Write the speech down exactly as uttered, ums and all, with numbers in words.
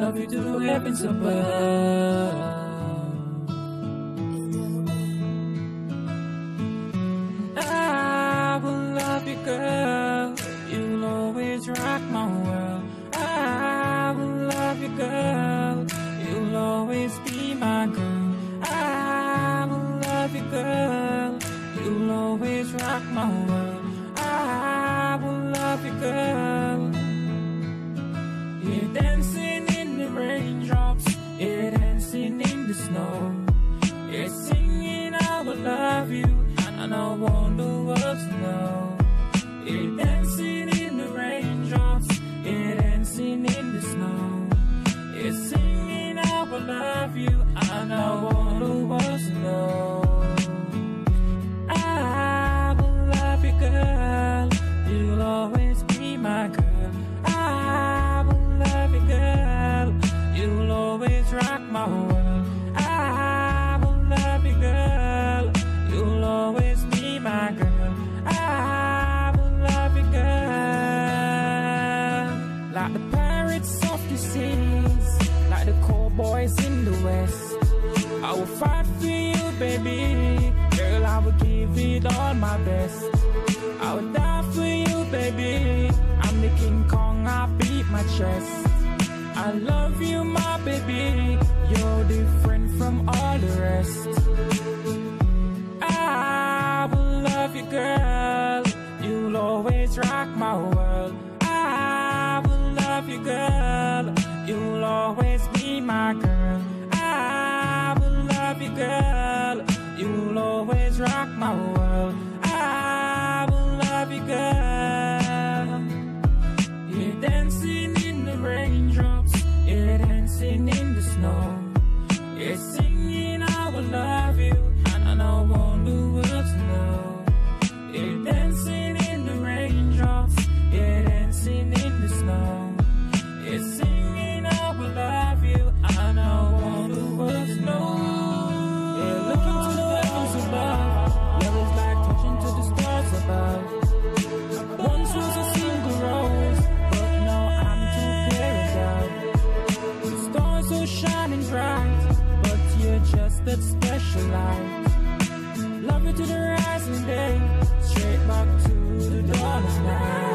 love you to the heavens above. I will love you, girl. You'll always rock my world. I will love you, girl. You'll always be my girl. I will love you, girl. You'll always rock my world. I will love you, girl. You're dancing in the raindrops, you're dancing in the snow. You're singing I will love you, and I want the world to know. You're dancing in the raindrops, you're dancing in the snow. You're singing I will love you, and I want the world to know. I will love you, girl. You'll always be my girl. I will love you, girl. You'll always rock my world. I will love you, girl. You'll always be my girl. I will love you, girl. Like the pirates of the seas, like the cowboys in the west, I will fight for you, baby. Girl, I will give it all my best. I will die for you, baby. I'm the King Kong, I beat my chest. I love you, my baby. You're different from all the rest. I will love you, girl. You'll always rock my world. I will love you, girl. You'll always be my girl. I will love you, girl. You'll always rock my world. I will love you, girl. You're dancing in the raindrops, you're dancing in the snow. You're singing I will love you, and I want the world to know. You're dancing in the raindrops, you're dancing in the snow. You're singing I will love you, and I want the world to know. You're looking to the heavens above, love is like touching to the stars above. Once was a single rose, but now I'm two pairs out. The stars are shining bright, but you're just that special light. Love you to the rising day, straight back to the dawn of night.